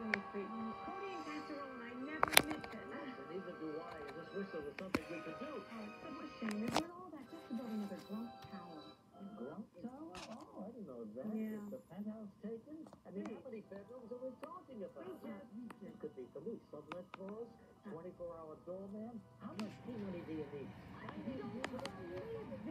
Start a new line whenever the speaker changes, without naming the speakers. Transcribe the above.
really sweet. Cody and casserole, I never miss it.
And neither do I. I just wish there was something we could do.
Oh, it's such a shame. Isn't it all that just to build another Grump Tower?
A Grump Tower? Oh, I didn't know that.
Yeah.
Is the penthouse taken? I mean, how many bedrooms are we talking about? It could be for me. Sublet floors, 24-hour doorman. How much tea money do you need? I need you.